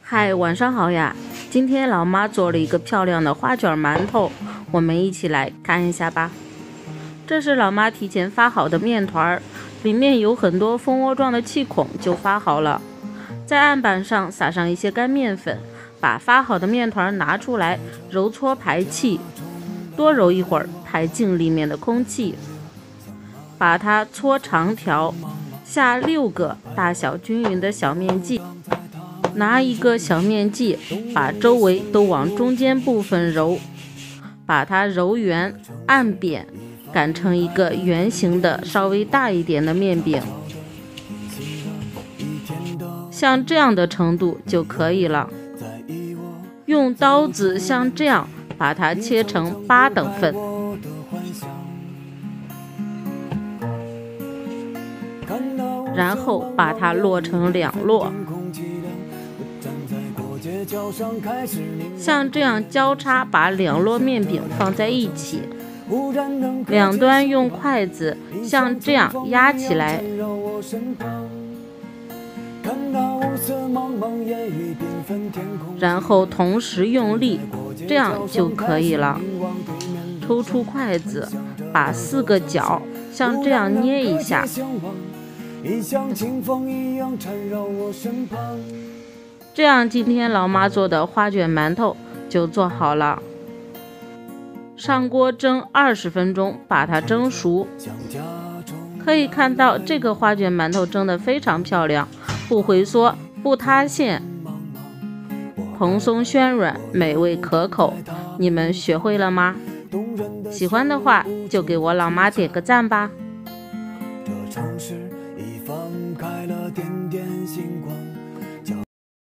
嗨，晚上好呀！今天老妈做了一个漂亮的花卷馒头，我们一起来看一下吧。这是老妈提前发好的面团，里面有很多蜂窝状的气孔，就发好了。在案板上撒上一些干面粉，把发好的面团拿出来，揉搓排气，多揉一会儿，排净里面的空气。把它搓长条，下6个大小均匀的小面剂。拿一个小面剂，把周围都往中间部分揉，把它揉圆，按扁，擀成一个圆形的稍微大一点的面饼，像这样的程度就可以了。用刀子像这样把它切成8等份，然后把它摞成2摞，像这样交叉把2摞面饼放在一起，两端用筷子像这样压起来，然后同时用力，这样就可以了。抽出筷子，把4个角像这样捏一下，这样今天老妈做的花卷馒头就做好了。上锅蒸20分钟，把它蒸熟。可以看到这个花卷馒头蒸得非常漂亮，不回缩，不塌陷，蓬松暄软，美味可口。你们学会了吗？喜欢的话就给我老妈点个赞吧。